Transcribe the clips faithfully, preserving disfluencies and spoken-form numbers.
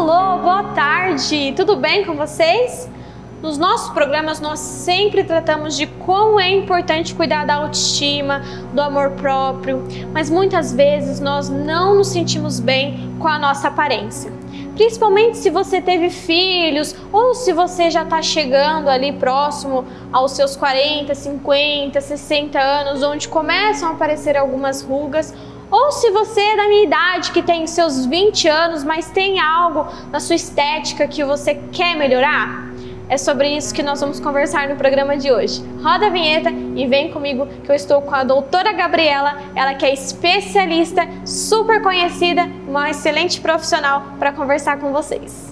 Alô, boa tarde! Tudo bem com vocês? Nos nossos programas nós sempre tratamos de como é importante cuidar da autoestima, do amor próprio, mas muitas vezes nós não nos sentimos bem com a nossa aparência. Principalmente se você teve filhos ou se você já está chegando ali próximo aos seus quarenta, cinquenta, sessenta anos, onde começam a aparecer algumas rugas. Ou se você é da minha idade, que tem seus vinte anos, mas tem algo na sua estética que você quer melhorar. É sobre isso que nós vamos conversar no programa de hoje. Roda a vinheta e vem comigo que eu estou com a doutora Gabriela, ela que é especialista, super conhecida, uma excelente profissional para conversar com vocês.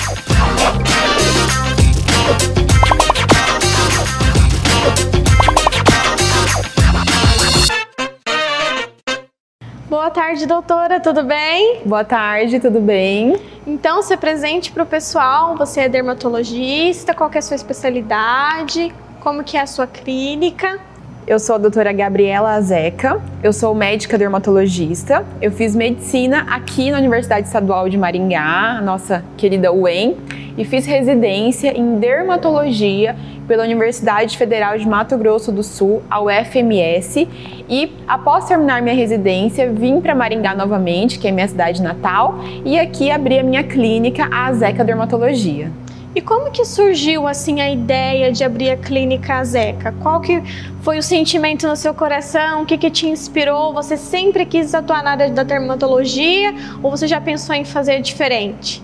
Boa tarde, doutora, tudo bem? Boa tarde, tudo bem? Então, se apresente para o pessoal, você é dermatologista, qual que é a sua especialidade, como que é a sua clínica? Eu sou a doutora Gabriela Azeca, eu sou médica dermatologista, eu fiz medicina aqui na Universidade Estadual de Maringá, a nossa querida U E M, e fiz residência em dermatologia pela Universidade Federal de Mato Grosso do Sul, a U F M S, e após terminar minha residência, vim para Maringá novamente, que é minha cidade natal, e aqui abri a minha clínica, a Azeca Dermatologia. E como que surgiu assim a ideia de abrir a clínica Azeca? Qual que foi o sentimento no seu coração? O que que te inspirou? Você sempre quis atuar na área da dermatologia ou você já pensou em fazer diferente?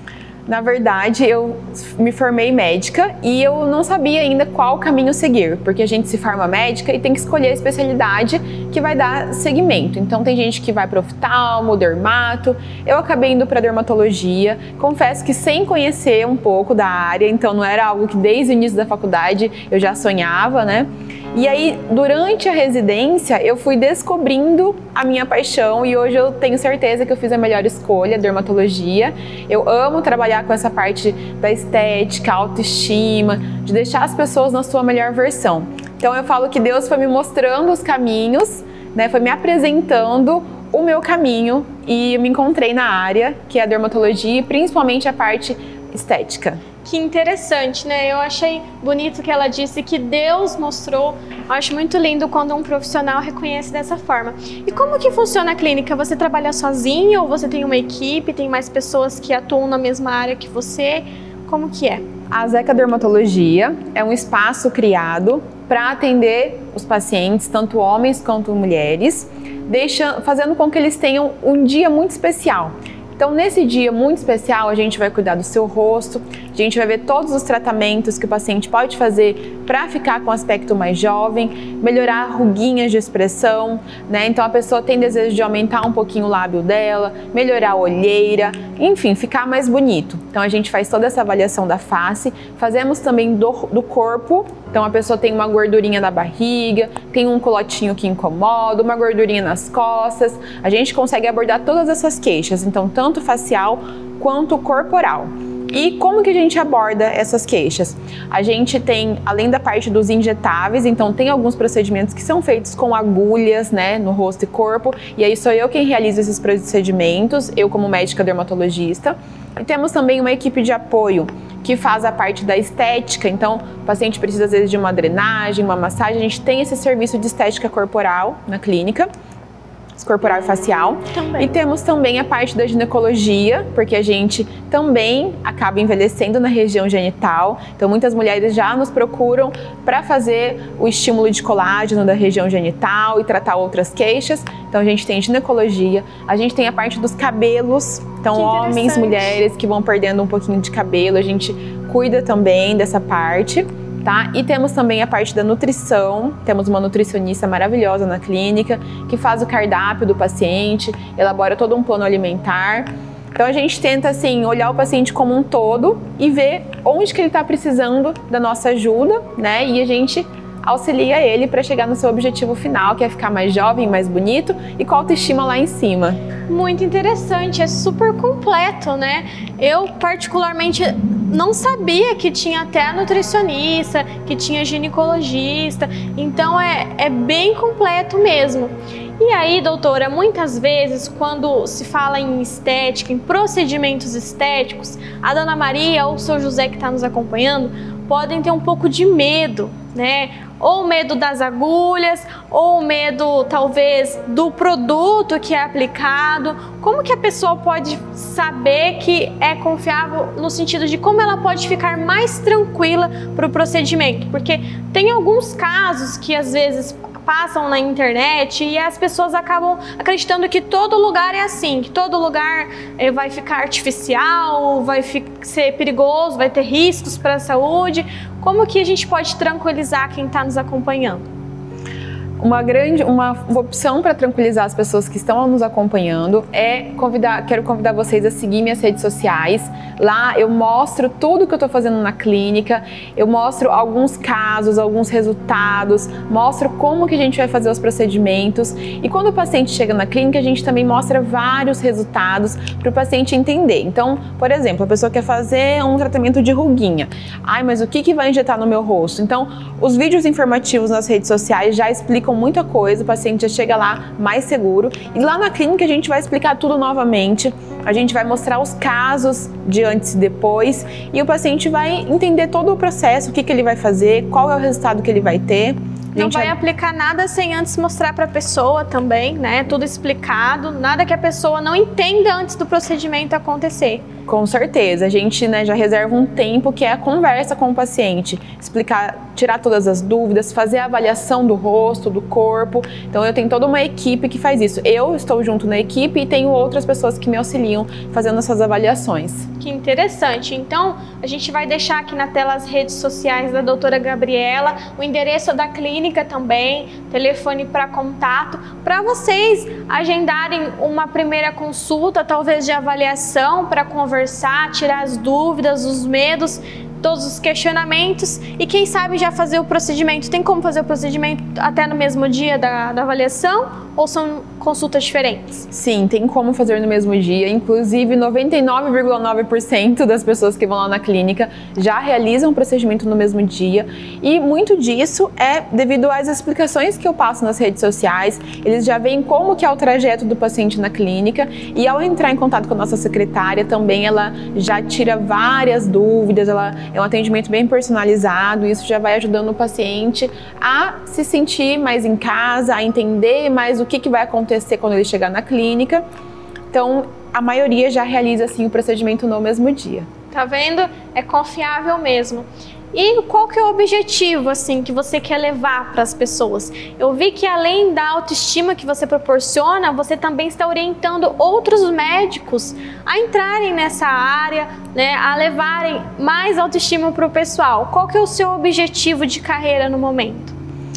Na verdade, eu me formei médica e eu não sabia ainda qual caminho seguir, porque a gente se forma médica e tem que escolher a especialidade que vai dar segmento. Então tem gente que vai para oftalmo, dermato, eu acabei indo para dermatologia, confesso que sem conhecer um pouco da área, então não era algo que desde o início da faculdade eu já sonhava, né? E aí, durante a residência, eu fui descobrindo a minha paixão e hoje eu tenho certeza que eu fiz a melhor escolha, dermatologia. Eu amo trabalhar com essa parte da estética, autoestima, de deixar as pessoas na sua melhor versão. Então eu falo que Deus foi me mostrando os caminhos, né, foi me apresentando o meu caminho e eu me encontrei na área, que é a dermatologia e principalmente a parte estética. Que interessante, né? Eu achei bonito que ela disse que Deus mostrou. Eu acho muito lindo quando um profissional reconhece dessa forma. E como que funciona a clínica? Você trabalha sozinho ou você tem uma equipe? Tem mais pessoas que atuam na mesma área que você? Como que é? A Azeca Dermatologia é um espaço criado para atender os pacientes, tanto homens quanto mulheres, deixando, fazendo com que eles tenham um dia muito especial. Então, nesse dia muito especial, a gente vai cuidar do seu rosto, a gente vai ver todos os tratamentos que o paciente pode fazer para ficar com um aspecto mais jovem, melhorar ruguinhas de expressão, né? Então, a pessoa tem desejo de aumentar um pouquinho o lábio dela, melhorar a olheira, enfim, ficar mais bonito. Então, a gente faz toda essa avaliação da face, fazemos também do, do corpo. Então, a pessoa tem uma gordurinha na barriga, tem um colotinho que incomoda, uma gordurinha nas costas. A gente consegue abordar todas essas queixas, então, tanto facial quanto corporal. E como que a gente aborda essas queixas? A gente tem, além da parte dos injetáveis, então tem alguns procedimentos que são feitos com agulhas, né, no rosto e corpo, e aí sou eu quem realiza esses procedimentos, eu como médica dermatologista. E temos também uma equipe de apoio que faz a parte da estética, então o paciente precisa às vezes de uma drenagem, uma massagem, a gente tem esse serviço de estética corporal na clínica, corporal e facial. Também. E temos também a parte da ginecologia, porque a gente também acaba envelhecendo na região genital, então muitas mulheres já nos procuram para fazer o estímulo de colágeno da região genital e tratar outras queixas. Então a gente tem ginecologia, a gente tem a parte dos cabelos, então homens, mulheres que vão perdendo um pouquinho de cabelo, a gente cuida também dessa parte. Tá? E temos também a parte da nutrição, temos uma nutricionista maravilhosa na clínica que faz o cardápio do paciente, elabora todo um plano alimentar. Então a gente tenta assim olhar o paciente como um todo e ver onde que ele está precisando da nossa ajuda, né? E a gente auxilia ele para chegar no seu objetivo final, que é ficar mais jovem, mais bonito e com a autoestima lá em cima. Muito interessante, é super completo, né? Eu particularmente não sabia que tinha até nutricionista, que tinha ginecologista, então é, é bem completo mesmo. E aí, doutora, muitas vezes quando se fala em estética, em procedimentos estéticos, a dona Maria ou o seu José que está nos acompanhando podem ter um pouco de medo, né? Ou medo das agulhas, ou medo talvez do produto que é aplicado. Como que a pessoa pode saber que é confiável no sentido de como ela pode ficar mais tranquila para o procedimento? Porque tem alguns casos que às vezes passam na internet e as pessoas acabam acreditando que todo lugar é assim, que todo lugar eh, vai ficar artificial, vai fi- ser perigoso, vai ter riscos para a saúde. Como que a gente pode tranquilizar quem está nos acompanhando? Uma grande, uma opção para tranquilizar as pessoas que estão nos acompanhando é convidar, quero convidar vocês a seguir minhas redes sociais. Lá eu mostro tudo que eu estou fazendo na clínica, eu mostro alguns casos, alguns resultados, mostro como que a gente vai fazer os procedimentos e quando o paciente chega na clínica a gente também mostra vários resultados para o paciente entender. Então, por exemplo, a pessoa quer fazer um tratamento de ruguinha. Ai, mas o que que vai injetar no meu rosto? Então, os vídeos informativos nas redes sociais já explicam muita coisa, o paciente já chega lá mais seguro e lá na clínica a gente vai explicar tudo novamente, a gente vai mostrar os casos de antes e depois e o paciente vai entender todo o processo, o que que ele vai fazer, qual é o resultado que ele vai ter. Não vai aplicar nada sem antes mostrar para a pessoa também, né? Tudo explicado, nada que a pessoa não entenda antes do procedimento acontecer. Com certeza, a gente né, já reserva um tempo que é a conversa com o paciente, explicar, tirar todas as dúvidas, fazer a avaliação do rosto, do corpo. Então eu tenho toda uma equipe que faz isso. Eu estou junto na equipe e tenho outras pessoas que me auxiliam fazendo essas avaliações. Que interessante. Então a gente vai deixar aqui na tela as redes sociais da doutora Gabriela, o endereço da clínica também, telefone para contato, para vocês agendarem uma primeira consulta, talvez de avaliação, para conversar, tirar as dúvidas, os medos, todos os questionamentos e quem sabe já fazer o procedimento. Tem como fazer o procedimento até no mesmo dia da, da avaliação ou são consultas diferentes? Sim, tem como fazer no mesmo dia. Inclusive, noventa e nove vírgula nove por cento das pessoas que vão lá na clínica já realizam o procedimento no mesmo dia. E muito disso é devido às explicações que eu passo nas redes sociais. Eles já veem como que é o trajeto do paciente na clínica e ao entrar em contato com a nossa secretária também ela já tira várias dúvidas, ela é um atendimento bem personalizado, isso já vai ajudando o paciente a se sentir mais em casa, a entender mais o que, que vai acontecer quando ele chegar na clínica. Então, a maioria já realiza assim o procedimento no mesmo dia. Tá vendo? É confiável mesmo. E qual que é o objetivo assim que você quer levar para as pessoas? Eu vi que além da autoestima que você proporciona, você também está orientando outros médicos a entrarem nessa área, né, a levarem mais autoestima para o pessoal. Qual que é o seu objetivo de carreira no momento?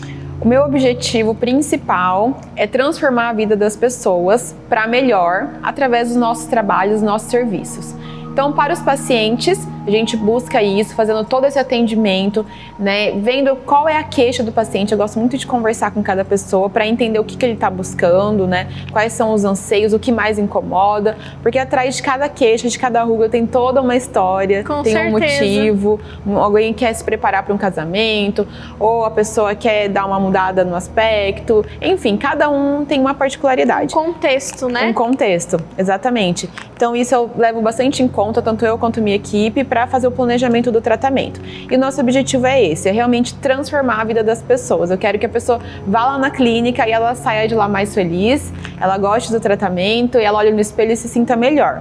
O meu objetivo principal é transformar a vida das pessoas para melhor através dos nossos trabalhos, dos nossos serviços. Então, para os pacientes, a gente busca isso, fazendo todo esse atendimento, né, vendo qual é a queixa do paciente. Eu gosto muito de conversar com cada pessoa para entender o que, que ele está buscando, né, quais são os anseios, o que mais incomoda, porque atrás de cada queixa, de cada ruga, tem toda uma história, com tem certeza. um motivo. Alguém quer se preparar para um casamento, ou a pessoa quer dar uma mudada no aspecto. Enfim, cada um tem uma particularidade. Um contexto, né? Um contexto, exatamente. Então isso eu levo bastante em conta, tanto eu quanto minha equipe, para fazer o planejamento do tratamento. E o nosso objetivo é esse, é realmente transformar a vida das pessoas. Eu quero que a pessoa vá lá na clínica e ela saia de lá mais feliz, ela goste do tratamento e ela olhe no espelho e se sinta melhor.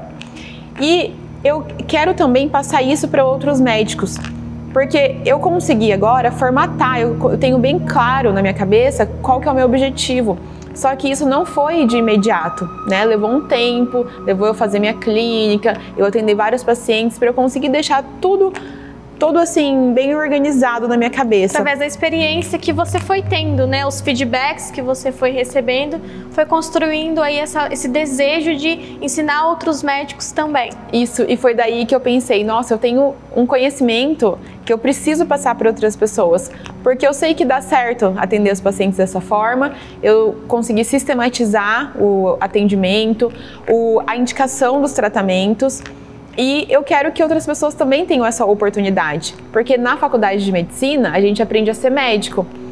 E eu quero também passar isso para outros médicos, porque eu consegui agora formatar, eu tenho bem claro na minha cabeça qual que é o meu objetivo. Só que isso não foi de imediato, né? Levou um tempo, levou eu fazer minha clínica, eu atender vários pacientes para eu conseguir deixar tudo, tudo assim, bem organizado na minha cabeça. Através da experiência que você foi tendo, né? Os feedbacks que você foi recebendo, foi construindo aí essa, esse desejo de ensinar outros médicos também. Isso, e foi daí que eu pensei, nossa, eu tenho um conhecimento que eu preciso passar para outras pessoas, porque eu sei que dá certo atender os pacientes dessa forma, eu consegui sistematizar o atendimento, o, a indicação dos tratamentos, e eu quero que outras pessoas também tenham essa oportunidade, porque na faculdade de medicina a gente aprende a ser médico,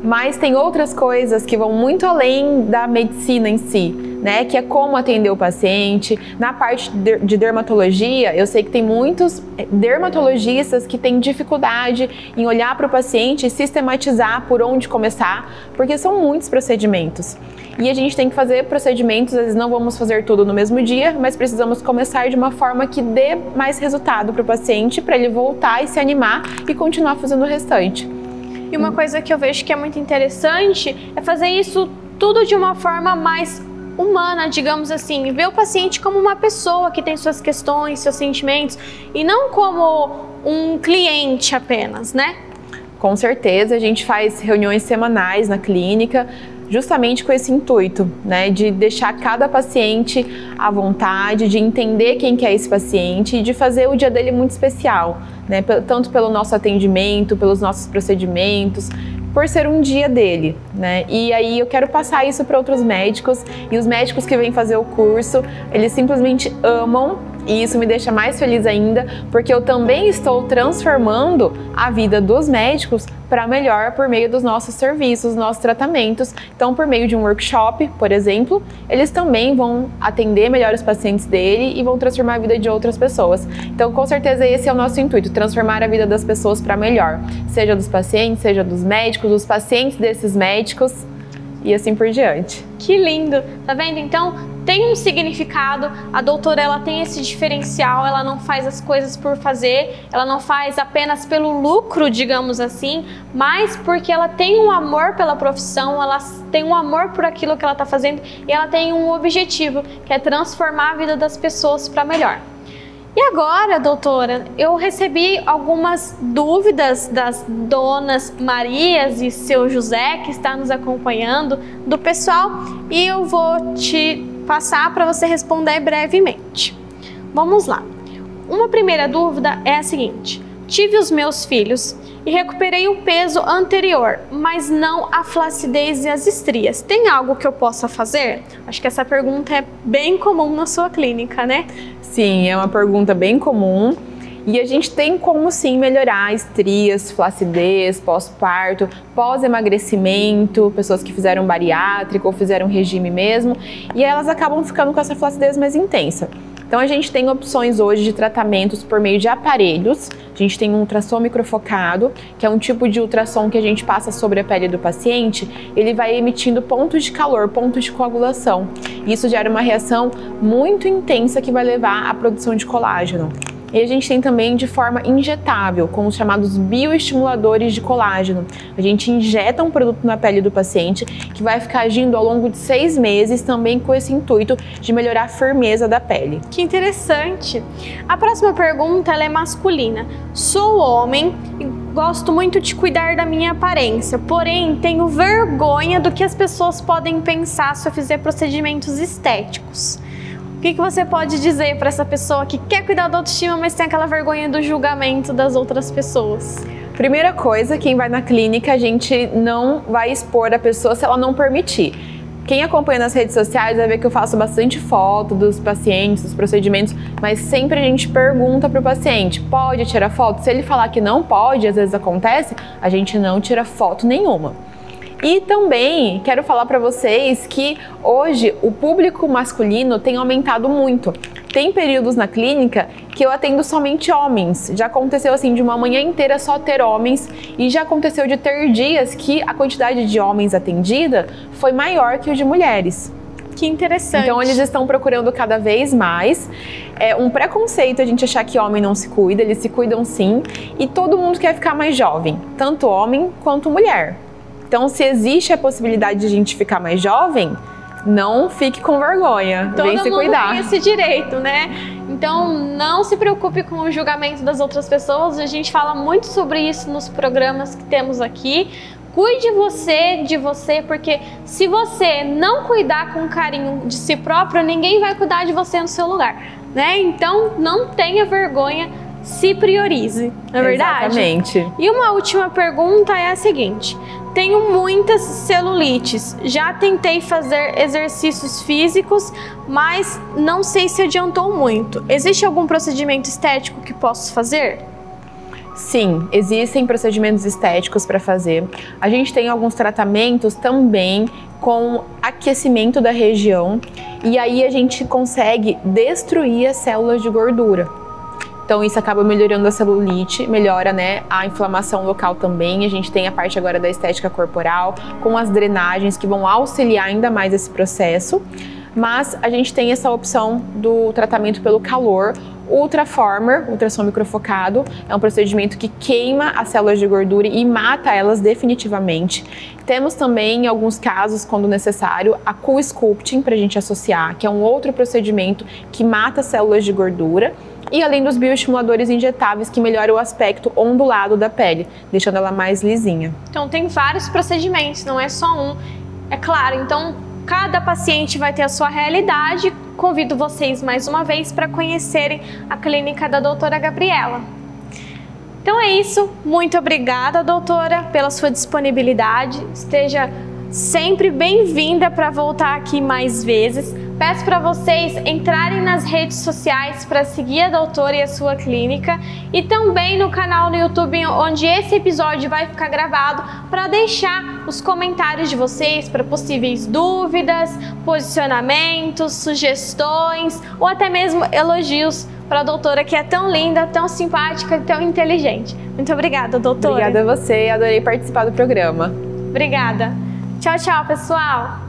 mas tem outras coisas que vão muito além da medicina em si, né? Que é como atender o paciente. Na parte de dermatologia, eu sei que tem muitos dermatologistas que têm dificuldade em olhar para o paciente e sistematizar por onde começar, porque são muitos procedimentos. E a gente tem que fazer procedimentos, às vezes não vamos fazer tudo no mesmo dia, mas precisamos começar de uma forma que dê mais resultado para o paciente, para ele voltar e se animar e continuar fazendo o restante. E uma coisa que eu vejo que é muito interessante é fazer isso tudo de uma forma mais humana, digamos assim, ver o paciente como uma pessoa que tem suas questões, seus sentimentos, e não como um cliente apenas, né? Com certeza, a gente faz reuniões semanais na clínica, justamente com esse intuito, né, de deixar cada paciente à vontade, de entender quem que é esse paciente e de fazer o dia dele muito especial, né, tanto pelo nosso atendimento, pelos nossos procedimentos, por ser um dia dele, né? E aí eu quero passar isso para outros médicos, e os médicos que vêm fazer o curso, eles simplesmente amam, e isso me deixa mais feliz ainda, porque eu também estou transformando a vida dos médicos para melhor por meio dos nossos serviços, nossos tratamentos. Então, por meio de um workshop, por exemplo, eles também vão atender melhor os pacientes dele e vão transformar a vida de outras pessoas. Então, com certeza esse é o nosso intuito, transformar a vida das pessoas para melhor, seja dos pacientes, seja dos médicos, dos pacientes desses médicos e assim por diante. Que lindo! Tá vendo? Então, tem um significado, a doutora ela tem esse diferencial, ela não faz as coisas por fazer, ela não faz apenas pelo lucro, digamos assim, mas porque ela tem um amor pela profissão, ela tem um amor por aquilo que ela está fazendo e ela tem um objetivo, que é transformar a vida das pessoas para melhor. E agora, doutora, eu recebi algumas dúvidas das donas Marias e seu José, que está nos acompanhando, do pessoal, e eu vou te passar para você responder brevemente. Vamos lá. Uma primeira dúvida é a seguinte: tive os meus filhos e recuperei o peso anterior, mas não a flacidez e as estrias. Tem algo que eu possa fazer? Acho que essa pergunta é bem comum na sua clínica, né? Sim, é uma pergunta bem comum. E a gente tem como sim melhorar estrias, flacidez, pós-parto, pós-emagrecimento, pessoas que fizeram bariátrico ou fizeram regime mesmo, e elas acabam ficando com essa flacidez mais intensa. Então a gente tem opções hoje de tratamentos por meio de aparelhos. A gente tem um ultrassom microfocado, que é um tipo de ultrassom que a gente passa sobre a pele do paciente. Ele vai emitindo pontos de calor, pontos de coagulação. Isso gera uma reação muito intensa que vai levar à produção de colágeno. E a gente tem também de forma injetável, com os chamados bioestimuladores de colágeno. A gente injeta um produto na pele do paciente que vai ficar agindo ao longo de seis meses, também com esse intuito de melhorar a firmeza da pele. Que interessante! A próxima pergunta ela é masculina. Sou homem e gosto muito de cuidar da minha aparência, porém tenho vergonha do que as pessoas podem pensar se eu fizer procedimentos estéticos. O que, que você pode dizer para essa pessoa que quer cuidar da autoestima, mas tem aquela vergonha do julgamento das outras pessoas? Primeira coisa, quem vai na clínica, a gente não vai expor a pessoa se ela não permitir. Quem acompanha nas redes sociais vai ver que eu faço bastante foto dos pacientes, dos procedimentos, mas sempre a gente pergunta para o paciente, pode tirar foto? Se ele falar que não pode, às vezes acontece, a gente não tira foto nenhuma. E também quero falar para vocês que hoje o público masculino tem aumentado muito. Tem períodos na clínica que eu atendo somente homens. Já aconteceu assim de uma manhã inteira só ter homens, e já aconteceu de ter dias que a quantidade de homens atendida foi maior que o de mulheres. Que interessante. Então eles estão procurando cada vez mais. É um preconceito a gente achar que homem não se cuida, eles se cuidam sim, e todo mundo quer ficar mais jovem, tanto homem quanto mulher. Então, se existe a possibilidade de a gente ficar mais jovem, não fique com vergonha, vem se cuidar. Todo mundo tem esse direito, né? Então, não se preocupe com o julgamento das outras pessoas. A gente fala muito sobre isso nos programas que temos aqui. Cuide você de você, porque se você não cuidar com carinho de si próprio, ninguém vai cuidar de você no seu lugar, né? Então, não tenha vergonha, se priorize, não é verdade? Exatamente. E uma última pergunta é a seguinte: tenho muitas celulites, já tentei fazer exercícios físicos, mas não sei se adiantou muito. Existe algum procedimento estético que posso fazer? Sim, existem procedimentos estéticos para fazer. A gente tem alguns tratamentos também com aquecimento da região e aí a gente consegue destruir as células de gordura. Então isso acaba melhorando a celulite, melhora, né, a inflamação local também. A gente tem a parte agora da estética corporal, com as drenagens que vão auxiliar ainda mais esse processo. Mas a gente tem essa opção do tratamento pelo calor, Ultraformer, ultrassom microfocado, é um procedimento que queima as células de gordura e mata elas definitivamente. Temos também, em alguns casos, quando necessário, a Cool Sculpting para a gente associar, que é um outro procedimento que mata células de gordura. E além dos bioestimuladores injetáveis que melhoram o aspecto ondulado da pele, deixando ela mais lisinha. Então tem vários procedimentos, não é só um. É claro, então cada paciente vai ter a sua realidade. Convido vocês mais uma vez para conhecerem a clínica da doutora Gabriela. Então é isso, muito obrigada, doutora, pela sua disponibilidade. Esteja sempre bem-vinda para voltar aqui mais vezes. Peço para vocês entrarem nas redes sociais para seguir a doutora e a sua clínica e também no canal no YouTube onde esse episódio vai ficar gravado para deixar os comentários de vocês para possíveis dúvidas, posicionamentos, sugestões ou até mesmo elogios para a doutora que é tão linda, tão simpática e tão inteligente. Muito obrigada, doutora. Obrigada a você, adorei participar do programa. Obrigada. Tchau, tchau, pessoal.